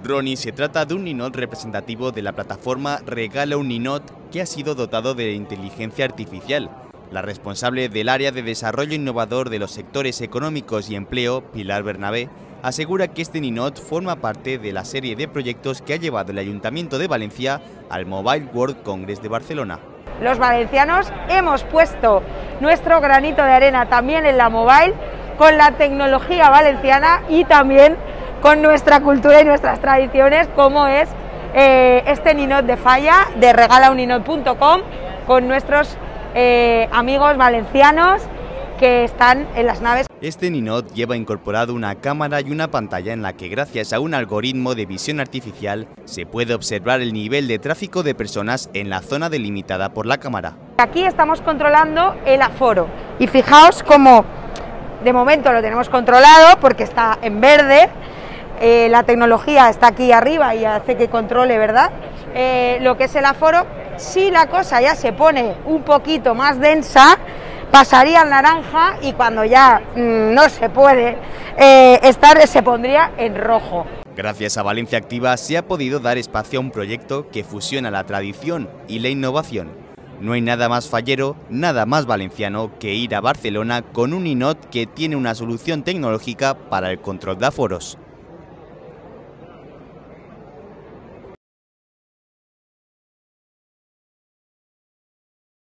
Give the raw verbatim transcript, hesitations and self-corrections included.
Ronnie se trata de un ninot representativo de la plataforma Regala un Ninot que ha sido dotado de inteligencia artificial. La responsable del área de desarrollo innovador de los sectores económicos y empleo, Pilar Bernabé, asegura que este ninot forma parte de la serie de proyectos que ha llevado el Ayuntamiento de Valencia al Mobile World Congress de Barcelona. Los valencianos hemos puesto nuestro granito de arena también en la Mobile, con la tecnología valenciana y también con nuestra cultura y nuestras tradiciones, como es eh, este ninot de Falla, de regala un ninot punto com, con nuestros eh, amigos valencianos que están en las naves. Este ninot lleva incorporado una cámara y una pantalla en la que, gracias a un algoritmo de visión artificial, se puede observar el nivel de tráfico de personas en la zona delimitada por la cámara. Aquí estamos controlando el aforo y fijaos cómo de momento lo tenemos controlado porque está en verde. Eh, la tecnología está aquí arriba y hace que controle, ¿verdad? Eh, lo que es el aforo. Si la cosa ya se pone un poquito más densa, pasaría al naranja y cuando ya mmm, no se puede eh, estar, se pondría en rojo. Gracias a Valencia Activa se ha podido dar espacio a un proyecto que fusiona la tradición y la innovación. No hay nada más fallero, nada más valenciano que ir a Barcelona con un ninot que tiene una solución tecnológica para el control de aforos.